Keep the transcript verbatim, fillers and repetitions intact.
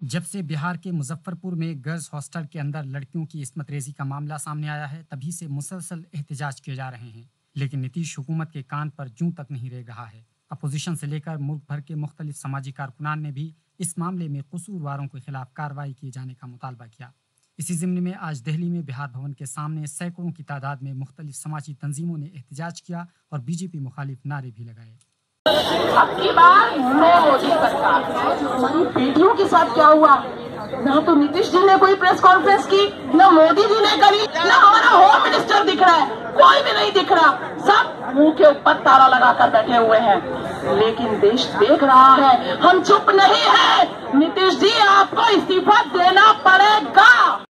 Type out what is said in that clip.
جب سے بہار کے مظفر پور میں گرلز ہاسٹل کے اندر لڑکیوں کی عصمت ریزی کا معاملہ سامنے آیا ہے، تبھی سے مسلسل احتجاج کیے جا رہے ہیں، لیکن نتیش حکومت کے کان پر جوں تک نہیں رہ رہا ہے۔ اپوزیشن سے لے کر ملک بھر کے مختلف سماجی کارکنان نے بھی اس معاملے میں قصورواروں کے خلاف کارروائی کیے جانے کا مطالبہ کیا۔ اسی ضمن میں آج دہلی میں بہار بھون کے سامنے سینکڑوں کی تعداد میں مختلف سماجی تنظیموں نے احتجاج کیا اور بی جے پی مخالف نعرے بھی لگائے۔ اب کی بار میں مودی سرکار ہماری بیٹیوں کے ساتھ کیا ہوا؟ نہ تو نتیش جی نے کوئی پریس کانفرنس کی، نہ مودی جی نے کری، نہ ہمارا ہوم منسٹر دکھ رہا ہے، کوئی بھی نہیں دکھ رہا، سب منہ کے اوپر تالا لگا کر بیٹھے ہوئے ہیں۔ لیکن دیش دیکھ رہا ہے، ہم چپ نہیں ہیں۔ نتیش جی آپ کو استعفا دینا پڑے گا۔